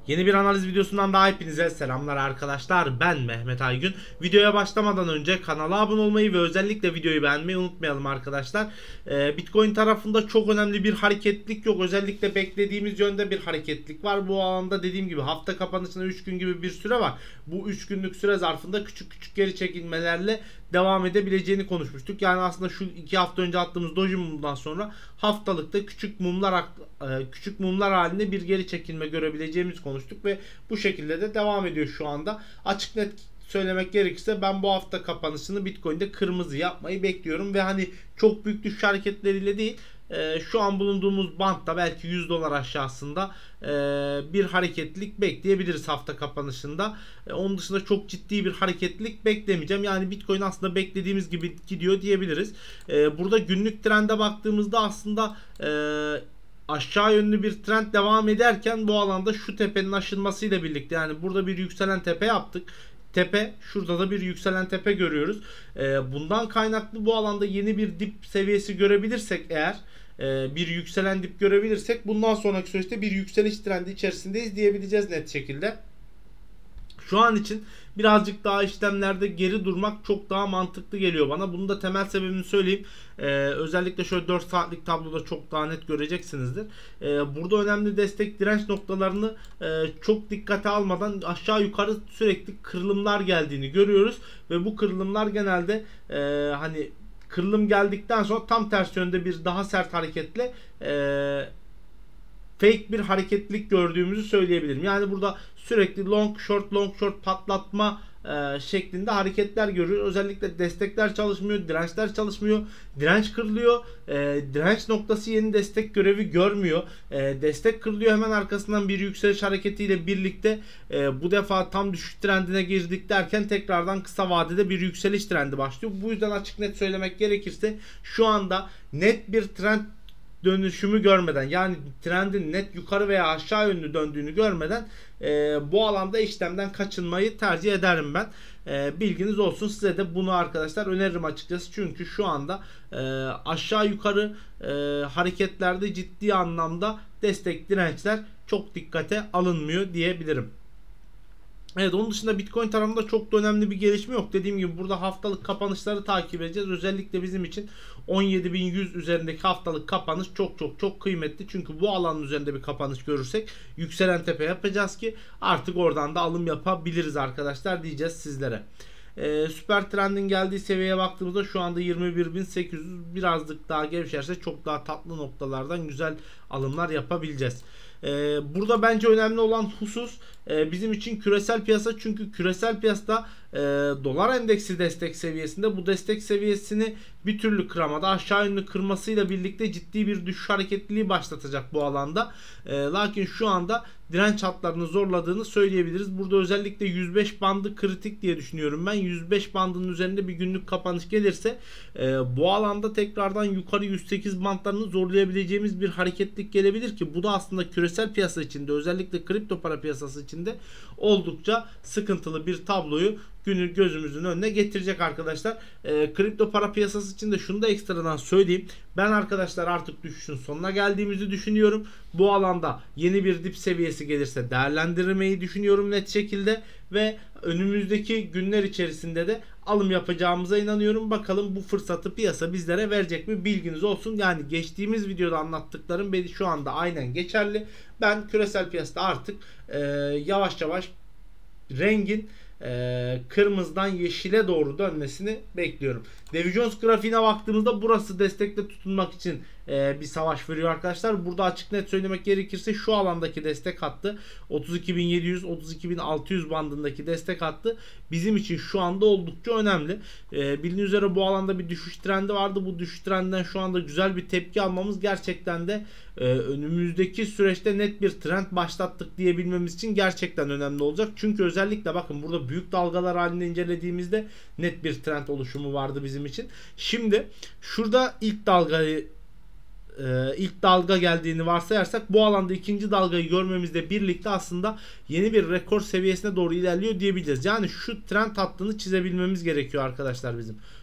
Yeni bir analiz videosundan daha hepinize selamlar arkadaşlar. Ben Mehmet Aygün. Videoya başlamadan önce kanala abone olmayı ve özellikle videoyu beğenmeyi unutmayalım arkadaşlar. Bitcoin tarafında çok önemli bir hareketlik yok. Özellikle beklediğimiz yönde bir hareketlik var. Bu alanda dediğim gibi hafta kapanışına 3 gün gibi bir süre var. Bu 3 günlük süre zarfında küçük küçük geri çekilmelerle devam edebileceğini konuşmuştuk. Yani aslında şu 2 hafta önce attığımız Doji mumdan sonra haftalıkta küçük mumlar halinde bir geri çekilme görebileceğimizi konuştuk ve bu şekilde de devam ediyor şu anda. Açık net söylemek gerekirse ben bu hafta kapanışını Bitcoin'de kırmızı yapmayı bekliyorum ve hani çok büyük düşüş hareketleriyle değil, şu an bulunduğumuz bantta belki 100 dolar aşağısında bir hareketlilik bekleyebiliriz hafta kapanışında. Onun dışında çok ciddi bir hareketlilik beklemeyeceğim. Yani Bitcoin aslında beklediğimiz gibi gidiyor diyebiliriz. Burada günlük trende baktığımızda aslında aşağı yönlü bir trend devam ederken bu alanda şu tepenin aşılmasıyla birlikte, yani burada bir yükselen tepe yaptık. Şurada da bir yükselen tepe görüyoruz. Bundan kaynaklı bu alanda yeni bir dip seviyesi görebilirsek eğer, bir yükselen dip görebilirsek bundan sonraki süreçte bir yükseliş trendi içerisindeyiz diyebileceğiz net şekilde. Şu an için birazcık daha işlemlerde geri durmak çok daha mantıklı geliyor bana. Bunun da temel sebebini söyleyeyim. Özellikle şöyle 4 saatlik tabloda çok daha net göreceksinizdir. Burada önemli destek direnç noktalarını çok dikkate almadan aşağı yukarı sürekli kırılımlar geldiğini görüyoruz. Ve bu kırılımlar genelde hani kırılım geldikten sonra tam ters yönde bir daha sert hareketle fake bir hareketlilik gördüğümüzü söyleyebilirim. Yani burada sürekli long short patlatma şeklinde hareketler görüyoruz. Özellikle destekler çalışmıyor, dirençler çalışmıyor. Direnç kırılıyor. Direnç noktası yeni destek görevi görmüyor. Destek kırılıyor, hemen arkasından bir yükseliş hareketiyle birlikte bu defa tam düşüş trendine girdik derken tekrardan kısa vadede bir yükseliş trendi başlıyor. Bu yüzden açık net söylemek gerekirse şu anda net bir trend dönüşümü görmeden, yani trendin net yukarı veya aşağı yönlü döndüğünü görmeden bu alanda işlemden kaçınmayı tercih ederim ben. Bilginiz olsun, size de bunu arkadaşlar öneririm açıkçası. Çünkü şu anda aşağı yukarı hareketlerde ciddi anlamda destek dirençler çok dikkate alınmıyor diyebilirim. Evet, onun dışında Bitcoin tarafında çok da önemli bir gelişme yok. Dediğim gibi burada haftalık kapanışları takip edeceğiz. Özellikle bizim için 17.100 üzerindeki haftalık kapanış çok kıymetli. Çünkü bu alanın üzerinde bir kapanış görürsek yükselen tepe yapacağız ki artık oradan da alım yapabiliriz arkadaşlar diyeceğiz sizlere. Süper trendin geldiği seviyeye baktığımızda şu anda 21.800, birazcık daha gevşerse çok daha tatlı noktalardan güzel alımlar yapabileceğiz. Burada bence önemli olan husus bizim için küresel piyasa. Çünkü küresel piyasada dolar endeksi destek seviyesinde, bu destek seviyesini bir türlü kıramadı. Aşağı yönlü kırmasıyla birlikte ciddi bir düşüş hareketliliği başlatacak bu alanda. Lakin şu anda direnç hatlarını zorladığını söyleyebiliriz. Burada özellikle 105 bandı kritik diye düşünüyorum ben. 105 bandının üzerinde bir günlük kapanış gelirse bu alanda tekrardan yukarı 108 bandlarını zorlayabileceğimiz bir hareketlik gelebilir ki bu da aslında küresel piyasa içinde, özellikle kripto para piyasası içinde oldukça sıkıntılı bir tabloyu gözümüzün önüne getirecek arkadaşlar. Kripto para piyasası için de şunu da ekstradan söyleyeyim. Ben arkadaşlar artık düşüşün sonuna geldiğimizi düşünüyorum. Bu alanda yeni bir dip seviyesi gelirse değerlendirmeyi düşünüyorum net şekilde ve önümüzdeki günler içerisinde de alım yapacağımıza inanıyorum. Bakalım bu fırsatı piyasa bizlere verecek mi, bilginiz olsun. Yani geçtiğimiz videoda anlattıklarım beni şu anda aynen geçerli. Ben küresel piyasada artık yavaş yavaş rengin kırmızıdan yeşile doğru dönmesini bekliyorum. Dow Jones grafiğine baktığımızda burası destekle tutunmak için bir savaş veriyor arkadaşlar. Burada açık net söylemek gerekirse şu alandaki destek hattı 32.700 32.600 bandındaki destek hattı bizim için şu anda oldukça önemli. Bildiğiniz üzere bu alanda bir düşüş trendi vardı. Bu düşüş trendinden şu anda güzel bir tepki almamız gerçekten de önümüzdeki süreçte net bir trend başlattık diyebilmemiz için gerçekten önemli olacak. Çünkü özellikle bakın burada büyük dalgalar halinde incelediğimizde net bir trend oluşumu vardı bizim için. Şimdi şurada ilk dalga geldiğini varsayarsak bu alanda ikinci dalgayı görmemizle birlikte aslında yeni bir rekor seviyesine doğru ilerliyor diyebiliriz. Yani şu trend hattını çizebilmemiz gerekiyor arkadaşlar bizim.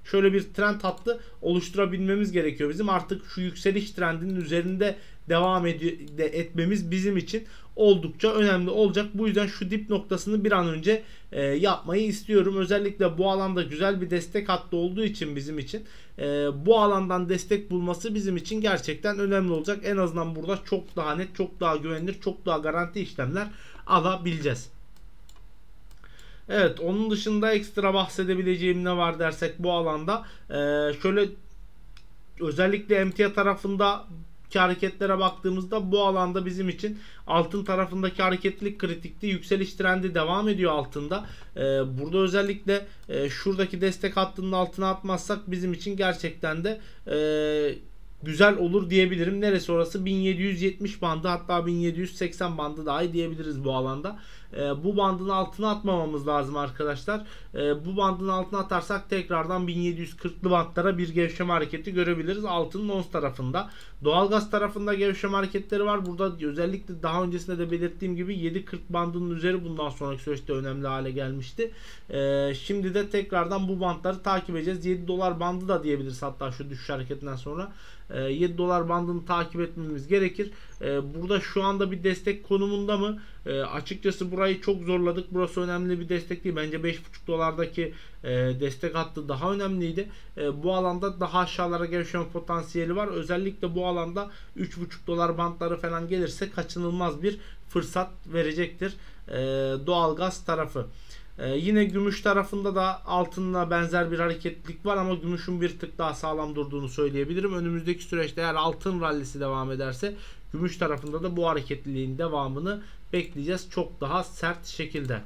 şöyle bir trend hattı oluşturabilmemiz gerekiyor. Bizim artık şu yükseliş trendinin üzerinde devam etmemiz bizim için oldukça önemli olacak. Bu yüzden şu dip noktasını bir an önce yapmayı istiyorum. Özellikle bu alanda güzel bir destek hattı olduğu için bizim için bu alandan destek bulması bizim için gerçekten önemli olacak. En azından burada çok daha net, çok daha güvenilir, çok daha garanti işlemler alabileceğiz. Evet, onun dışında ekstra bahsedebileceğim ne var dersek bu alanda şöyle özellikle emtia tarafında hareketlere baktığımızda bu alanda bizim için altın tarafındaki hareketlilik kritikti. Yükseliş trendi devam ediyor altında. Burada özellikle şuradaki destek hattının altına atmazsak bizim için gerçekten de güzel olur diyebilirim. Neresi orası? 1770 bandı, hatta 1780 bandı dahi diyebiliriz bu alanda. Bu bandın altına atmamamız lazım arkadaşlar. Bu bandın altına atarsak tekrardan 1740'lı bantlara bir gevşeme hareketi görebiliriz. Altının ons tarafında. Doğalgaz tarafında gevşeme hareketleri var. Burada özellikle daha öncesinde de belirttiğim gibi 7.40 bandının üzeri bundan sonraki süreçte önemli hale gelmişti. Şimdi de tekrardan bu bantları takip edeceğiz. 7 dolar bandı da diyebiliriz hatta şu düşüş hareketinden sonra. 7 dolar bandını takip etmemiz gerekir. Burada şu anda bir destek konumunda mı? Açıkçası burayı çok zorladık. Burası önemli bir destek değil. Bence 5.5 dolardaki destek hattı daha önemliydi. Bu alanda daha aşağılara gevşeme potansiyeli var. Özellikle bu alanda 3.5 dolar bantları falan gelirse kaçınılmaz bir fırsat verecektir doğalgaz tarafı. Yine gümüş tarafında da altınla benzer bir hareketlilik var ama gümüşün bir tık daha sağlam durduğunu söyleyebilirim. Önümüzdeki süreçte eğer altın rallisi devam ederse gümüş tarafında da bu hareketliliğin devamını bekleyeceğiz çok daha sert şekilde.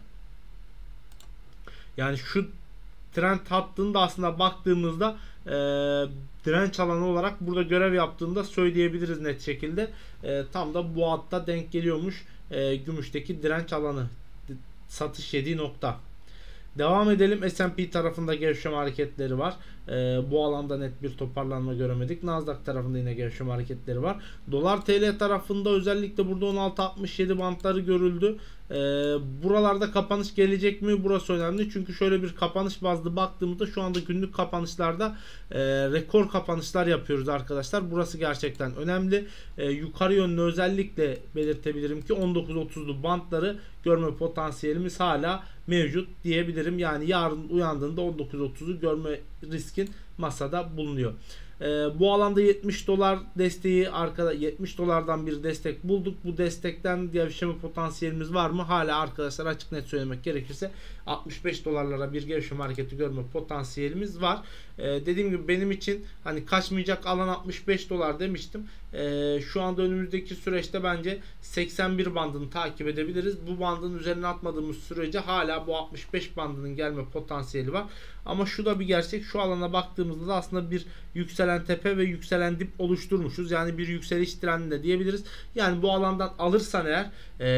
Yani şu trend hattında aslında baktığımızda direnç alanı olarak burada görev yaptığında söyleyebiliriz net şekilde. Tam da bu hatta denk geliyormuş gümüşteki direnç alanı. Satış yediği nokta. Devam edelim. S&P tarafında gevşeme hareketleri var. Bu alanda net bir toparlanma göremedik. Nasdaq tarafında yine gevşeme hareketleri var. Dolar TL tarafında özellikle burada 16.67 bantları görüldü. Buralarda kapanış gelecek mi? Burası önemli. Çünkü şöyle bir kapanış bazlı baktığımızda şu anda günlük kapanışlarda rekor kapanışlar yapıyoruz arkadaşlar. Burası gerçekten önemli. Yukarı yönlü özellikle belirtebilirim ki 19.30'lu bantları görme potansiyelimiz hala mevcut diyebilirim. Yani yarın uyandığında 19.30'u görme riskin masada bulunuyor. Bu alanda 70 dolar desteği arkada 70 dolardan bir destek bulduk. Bu destekten gevşeme potansiyelimiz var mı? Hala arkadaşlar açık net söylemek gerekirse 65 dolarlara bir gevşeme hareketi görme potansiyelimiz var. Dediğim gibi benim için hani kaçmayacak alan 65 dolar demiştim. Şu anda önümüzdeki süreçte bence 81 bandını takip edebiliriz. Bu bandın üzerine atmadığımız sürece hala bu 65 bandının gelme potansiyeli var. Ama şu da bir gerçek. Şu alana baktığımızda da aslında bir yükselen tepe ve yükselen dip oluşturmuşuz. Yani bir yükseliş trendinde diyebiliriz. Yani bu alandan alırsan eğer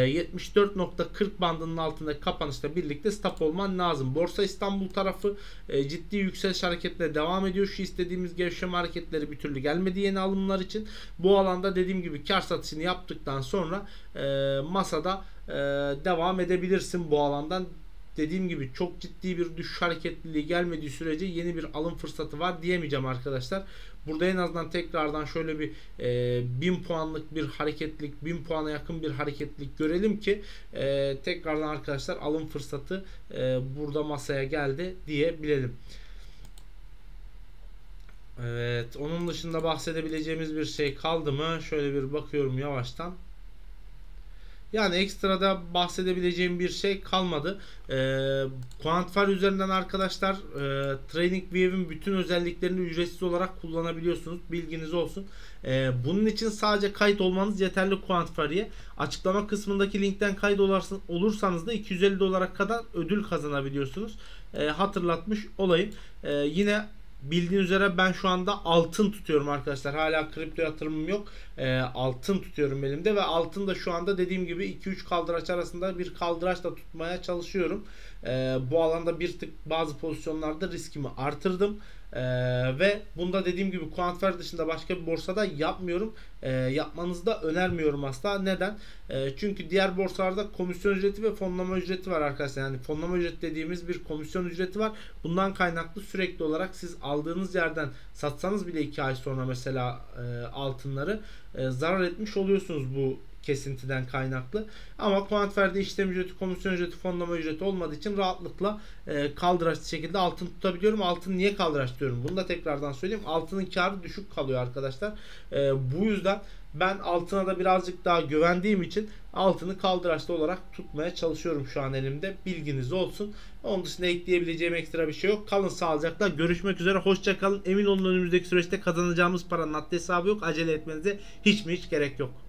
74.40 bandının altındaki kapanışla birlikte stop olman lazım. Borsa İstanbul tarafı ciddi yükseliş hareketine devam ediyor. Şu istediğimiz gevşeme hareketleri bir türlü gelmedi yeni alımlar için. Bu alanda dediğim gibi kar satışını yaptıktan sonra masada devam edebilirsin bu alandan. Dediğim gibi çok ciddi bir düşüş hareketliliği gelmediği sürece yeni bir alım fırsatı var diyemeyeceğim arkadaşlar. Burada en azından tekrardan şöyle bir 1000 puanlık bir hareketlilik, 1000 puana yakın bir hareketlilik görelim ki tekrardan arkadaşlar alım fırsatı burada masaya geldi diyebilelim. Evet, onun dışında bahsedebileceğimiz bir şey kaldı mı? Şöyle bir bakıyorum yavaştan. Yani ekstrada bahsedebileceğim bir şey kalmadı. Quantifier üzerinden arkadaşlar TradingView'in bütün özelliklerini ücretsiz olarak kullanabiliyorsunuz. Bilginiz olsun. Bunun için sadece kayıt olmanız yeterli Quantifier'e. Açıklama kısmındaki linkten kayıt olursanız da 250 dolara kadar ödül kazanabiliyorsunuz. Hatırlatmış olayım. Yine bildiğiniz üzere ben şu anda altın tutuyorum arkadaşlar. Hala kripto yatırımım yok. Altın tutuyorum elimde ve altın da şu anda dediğim gibi 2-3 kaldıraç arasında bir kaldıraçla tutmaya çalışıyorum. Bu alanda bir tık bazı pozisyonlarda riskimi artırdım. Ve bunda dediğim gibi Quantfer dışında başka bir borsada yapmıyorum. Yapmanızı da önermiyorum asla. Neden? Çünkü diğer borsalarda komisyon ücreti ve fonlama ücreti var arkadaşlar. Yani fonlama ücreti dediğimiz bir komisyon ücreti var. Bundan kaynaklı sürekli olarak siz aldığınız yerden satsanız bile 2 ay sonra mesela altınları zarar etmiş oluyorsunuz bu kesintiden kaynaklı. Ama Quantfer'de işlem ücreti, komisyon ücreti, fonlama ücreti olmadığı için rahatlıkla kaldıraçlı şekilde altın tutabiliyorum. Altın niye kaldıraç diyorum? Bunu da tekrardan söyleyeyim. Altının karı düşük kalıyor arkadaşlar. Bu yüzden ben altına da birazcık daha güvendiğim için altını kaldıraçlı olarak tutmaya çalışıyorum şu an elimde. Bilginiz olsun. Onun dışında ekleyebileceğim ekstra bir şey yok. Kalın sağlıcakla. Görüşmek üzere. Hoşça kalın. Emin olun önümüzdeki süreçte kazanacağımız paranın haddi hesabı yok. Acele etmenize hiç gerek yok.